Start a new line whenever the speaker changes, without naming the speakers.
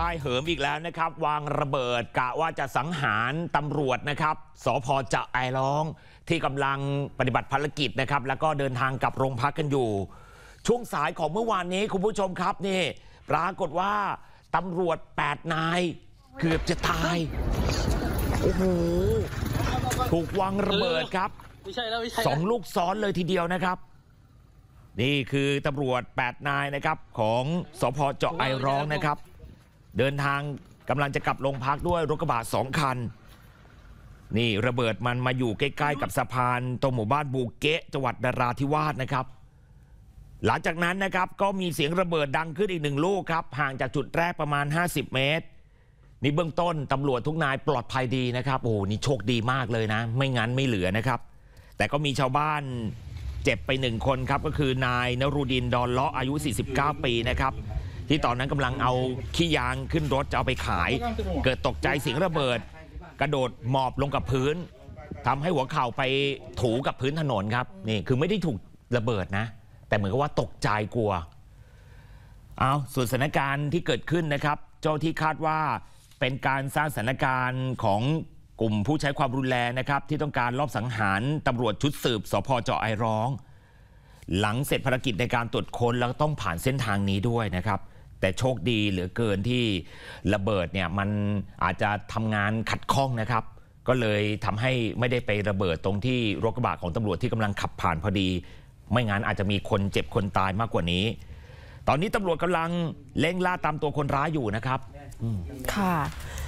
ได้เหิมอีกแล้วนะครับวางระเบิดกะว่าจะสังหารตำรวจนะครับสภ.จะไอร้องที่กำลังปฏิบัติภารกิจนะครับแล้วก็เดินทางกลับโรงพักกันอยู่ช่วงสายของเมื่อวานนี้คุณผู้ชมครับนี่ปรากฏว่าตำรวจ8 นายเกือบจะตายโอ้โหถูกวางระเบิดครับ2 ลูกซ้อนเลยทีเดียวนะครับนี่คือตำรวจ8 นายนะครับของสภ.เจาะไอร้องนะครับเดินทางกำลังจะกลับโรงพักด้วยรถกระบะ2 คันนี่ระเบิดมันมาอยู่ใกล้ๆกับสะพานตรงหมู่บ้านบูเกะจังหวัดนราธิวาสนะครับหลังจากนั้นนะครับก็มีเสียงระเบิดดังขึ้นอีก1 ลูกครับห่างจากจุดแรกประมาณ50 เมตรนี่เบื้องต้นตำรวจทุกนายปลอดภัยดีนะครับโอ้นี่โชคดีมากเลยนะไม่งั้นไม่เหลือนะครับแต่ก็มีชาวบ้านเจ็บไป1 คนครับก็คือนายนรุดินดอนเลาะอายุ49 ปีนะครับที่ตอนนั้นกำลังเอาขี้ยางขึ้นรถจะเอาไปขายเกิดตกใจเสียงระเบิดกระโดดหมอบลงกับพื้นทำให้หัวเข่าไปถูกับพื้นถนนครับนี่คือไม่ได้ถูกระเบิดนะแต่เหมือนกับว่าตกใจกลัวส่วนสถานการณ์ที่เกิดขึ้นนะครับเจ้าที่คาดว่าเป็นการสร้างสถานการณ์ของกลุ่มผู้ใช้ความรุนแรงนะครับที่ต้องการลอบสังหารตำรวจชุดสืบสภ.เจาะไอร้องหลังเสร็จภารกิจในการตรวจค้นแล้วต้องผ่านเส้นทางนี้ด้วยนะครับแต่โชคดีเหลือเกินที่ระเบิดเนี่ยมันอาจจะทำงานขัดข้องนะครับก็เลยทำให้ไม่ได้ไประเบิดตรงที่รถกระบะของตำรวจที่กำลังขับผ่านพอดีไม่งั้นอาจจะมีคนเจ็บคนตายมากกว่านี้ตอนนี้ตำรวจกำลังเร่งล่าตามตัวคนร้ายอยู่นะครับ
ค่ะ